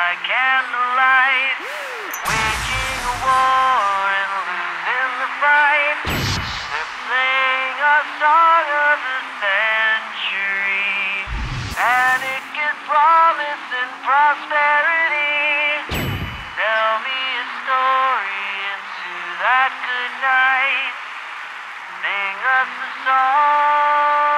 by candlelight, waging a war and losing the fight. They're playing a song of the century, and it gives promise and prosperity. Tell me a story into that good night. Sing us a song.